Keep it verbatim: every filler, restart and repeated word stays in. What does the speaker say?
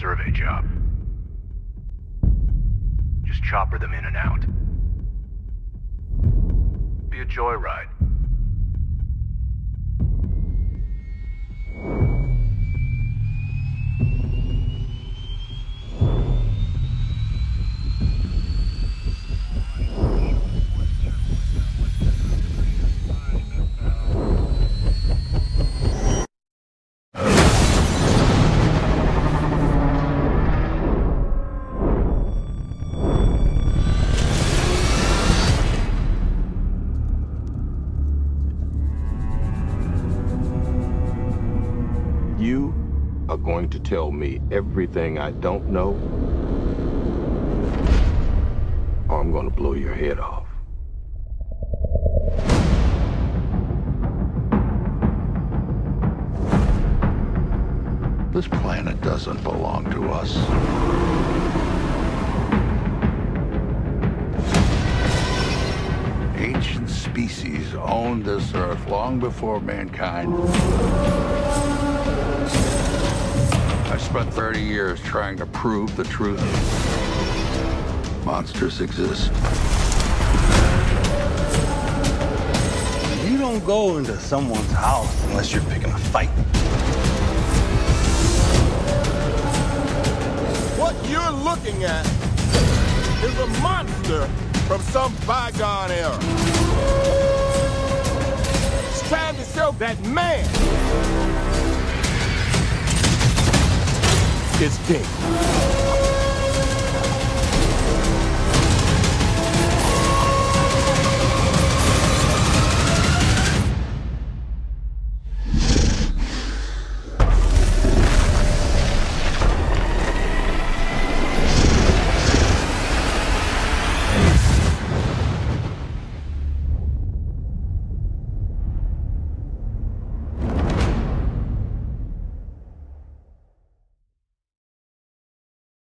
survey job. Just chopper them in and out. Be a joyride. You are going to tell me everything I don't know, or I'm going to blow your head off. This planet doesn't belong to us. Ancient species owned this Earth long before mankind. I spent thirty years trying to prove the truth. Monsters exist. You don't go into someone's house unless you're picking a fight. What you're looking at is a monster from some bygone era. It's trying to show that man is dead.